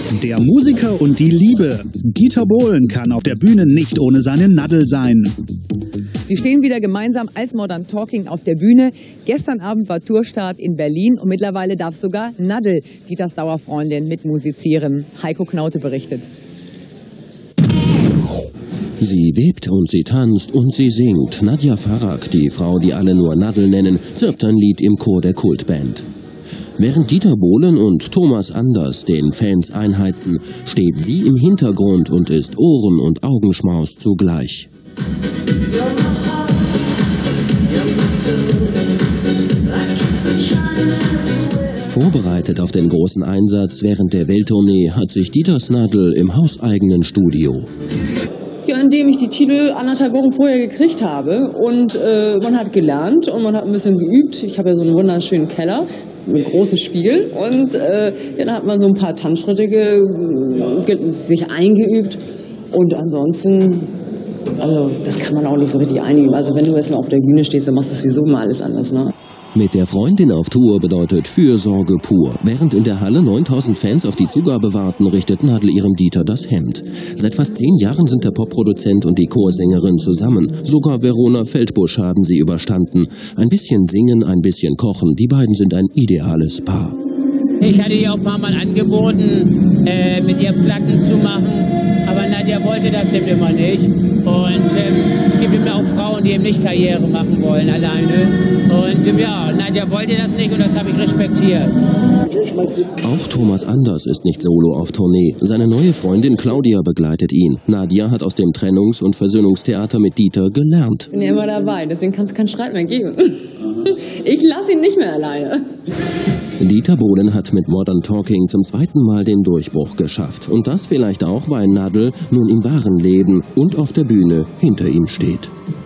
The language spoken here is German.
Der Musiker und die Liebe. Dieter Bohlen kann auf der Bühne nicht ohne seine Nadel sein. Sie stehen wieder gemeinsam als Modern Talking auf der Bühne. Gestern Abend war Tourstart in Berlin und mittlerweile darf sogar Nadel, Dieters Dauerfreundin, mitmusizieren. Heiko Knaute berichtet. Sie webt und sie tanzt und sie singt. Nadja Farag, die Frau, die alle nur Nadel nennen, zirpt ein Lied im Chor der Kultband. Während Dieter Bohlen und Thomas Anders den Fans einheizen, steht sie im Hintergrund und ist Ohren- und Augenschmaus zugleich. Vorbereitet auf den großen Einsatz während der Welttournee hat sich Dieters Nadel im hauseigenen Studio. Ja, indem ich die Titel 1,5 Wochen vorher gekriegt habe und man hat gelernt und man hat ein bisschen geübt. Ich habe ja so einen wunderschönen Keller mit großem Spiegel und ja, da hat man so ein paar Tanzschritte sich eingeübt und ansonsten, also das kann man auch nicht so richtig einüben. Also wenn du erstmal auf der Bühne stehst, dann machst du sowieso mal alles anders, ne? Mit der Freundin auf Tour bedeutet Fürsorge pur. Während in der Halle 9000 Fans auf die Zugabe warten, richtet Nadel ihrem Dieter das Hemd. Seit fast 10 Jahren sind der Popproduzent und die Chorsängerin zusammen. Sogar Verona Feldbusch haben sie überstanden. Ein bisschen singen, ein bisschen kochen. Die beiden sind ein ideales Paar. Ich hatte ihr auch ein paar Mal angeboten, mit ihr Platten zu machen, aber Nadja wollte das eben immer nicht. Und es gibt eben auch Frauen, die eben nicht Karriere machen wollen alleine. Und ja, Nadja wollte das nicht und das habe ich respektiert. Auch Thomas Anders ist nicht solo auf Tournee. Seine neue Freundin Claudia begleitet ihn. Nadja hat aus dem Trennungs- und Versöhnungstheater mit Dieter gelernt. Ich bin ja immer dabei, deswegen kann es keinen Streit mehr geben. Ich lasse ihn nicht mehr alleine. Dieter Bohlen hat mit Modern Talking zum 2. Mal den Durchbruch geschafft. Und das vielleicht auch, weil Nadel nun im wahren Leben und auf der Bühne hinter ihm steht.